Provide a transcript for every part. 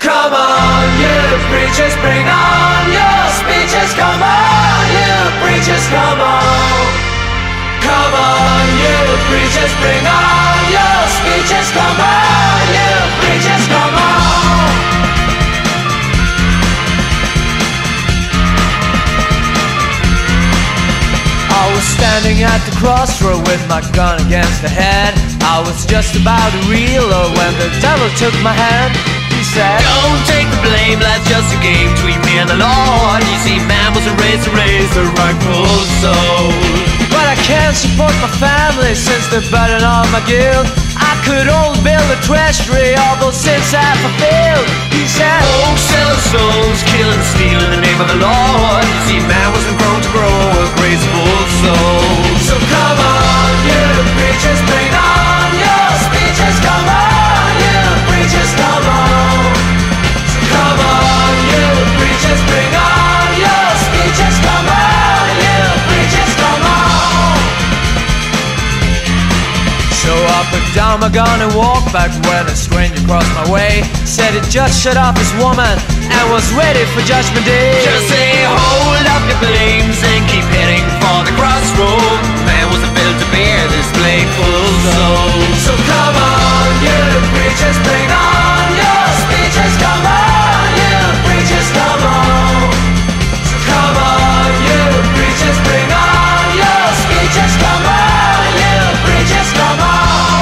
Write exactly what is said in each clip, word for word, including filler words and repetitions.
come on, you preachers, bring on your speeches. Come on, you preachers, come on. Come on, you preachers, bring on your speeches. Come on, you preachers, come on. I was standing at the crossroad with my gun against the head. I was just about to reload when the devil took my hand. He said, don't take the blame, that's just a game between me and the Lord. You see, man wasn't raised to raise the rightful soul. But I can't support my family since the burden of my guilt. I could only build a treasury, all those sins I've fulfilled. He said, oh, selling souls, killing and stealing in the name of the Lord. You see, man wasn't grown to grow a graceful soul. So come on, you preachers, bring on your speeches. Come on, you preachers, come on. So come on, you preachers, bring on your speeches. Come on, you preachers, come on. So I put down my gun and walked back when a stranger crossed my way. Said he just shut off his woman and was ready for judgment day. Just say, hold up your flames and keep heading for the crossroad. Man wasn't built to bear this blameful soul. So come on, you preachers, bring on your speeches. Come on, you preachers, come on. So come on, you preachers, bring on your speeches. Come on, you preachers, come on.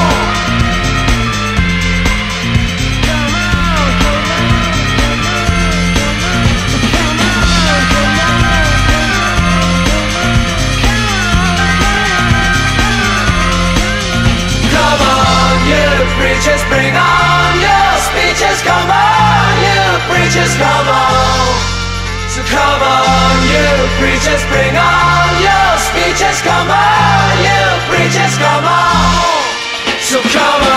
Preachers, bring on your speeches. Come on, you preachers, come on. So come on, you preachers, bring on your speeches. Come on, you preachers, come on. So come on.